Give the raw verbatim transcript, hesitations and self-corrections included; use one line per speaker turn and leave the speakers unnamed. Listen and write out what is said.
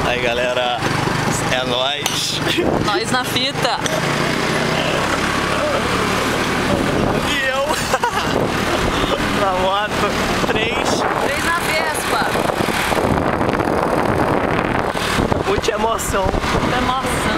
Aí galera, é nóis.
Nós na fita.
E eu na moto. Três.
Três na Vespa.
Muita emoção.
Emoção.